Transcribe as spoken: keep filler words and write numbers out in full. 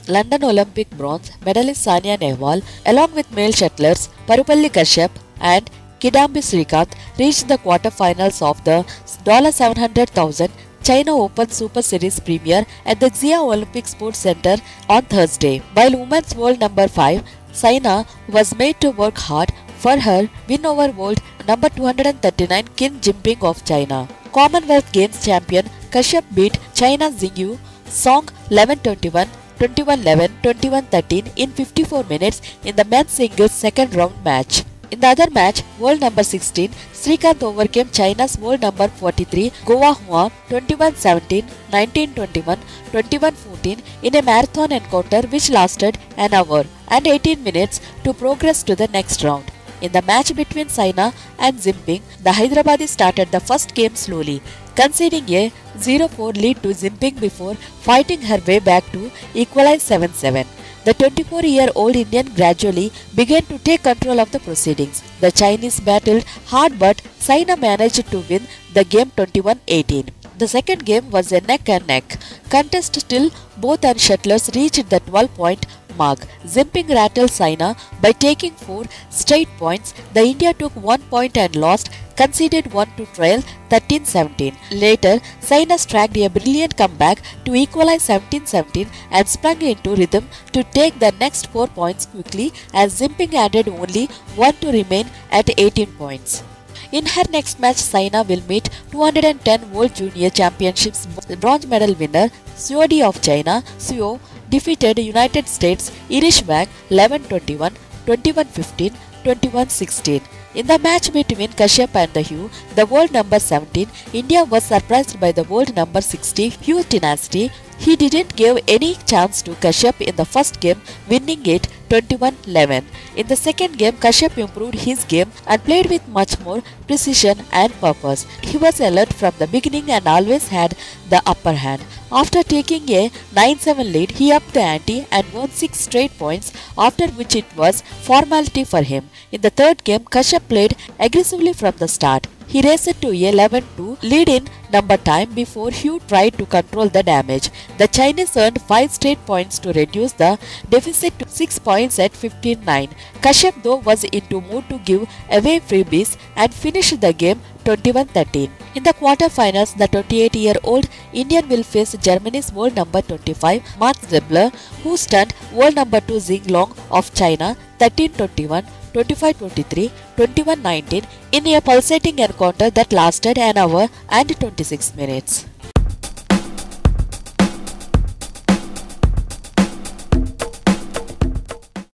London Olympic bronze medalist Saina Nehwal, along with male shuttlers Parupalli Kashyap and Kidambi Srikanth, reached the quarter-finals of the seven hundred thousand China Open Super Series premiere at the Haixia Olympic Sport Center on Thursday. While women's world number five, Saina was made to work hard for her win over world number two hundred thirty-nine Qin Jinping of China. Commonwealth Games champion Kashyap beat China's Xingyu Song eleven twenty-one, twenty-one eleven, twenty-one thirteen in fifty-four minutes in the men's singles second round match. In the other match, world number sixteen, Srikanth overcame China's world number forty-three, Goa Huan, twenty-one seventeen, nineteen twenty-one, twenty-one fourteen in a marathon encounter which lasted an hour and eighteen minutes to progress to the next round. In the match between Saina and Jinping, the Hyderabadi started the first game slowly, conceding a zero four lead to Jinping before fighting her way back to equalise seven seven. The twenty-four-year-old Indian gradually began to take control of the proceedings. The Chinese battled hard, but Saina managed to win the game twenty-one eighteen. The second game was a neck-and-neck contest till both and shuttlers reached the twelve-point mark. Jinping rattled Saina by taking four straight points. The India took one point and lost, conceded one to trail thirteen seventeen. Later, Saina struck a brilliant comeback to equalise seventeen seventeen and sprung into rhythm to take the next four points quickly as Jinping added only one to remain at eighteen points. In her next match, Saina will meet two hundred ten World Junior Championships bronze medal winner Suodi of China. Suo defeated United States Irish Wang eleven twenty-one, twenty-one fifteen, twenty-one sixteen. In the match between Kashyap and the Hugh, the world number seventeen, India was surprised by the world number sixty Hugh tenacity. He didn't give any chance to Kashyap in the first game, winning it twenty-one eleven. In the second game, Kashyap improved his game and played with much more precision and purpose. He was alert from the beginning and always had the upper hand. After taking a nine seven lead, he upped the ante and won six straight points, after which it was formality for him. In the third game, Kashyap played aggressively from the start. He raced to a eleven two lead in number time before Hugh tried to control the damage. The Chinese earned five straight points to reduce the deficit to six points at fifteen nine. Kashyap though was into mood to give away freebies and finished the game twenty-one thirteen. In the quarter-finals, the twenty-eight-year-old Indian will face Germany's world number twenty-five, Mats Zebler, who stunned world number two Xing Long of China thirteen twenty-one, twenty-five twenty-three, twenty-one nineteen in a pulsating encounter that lasted an hour and twenty-six minutes.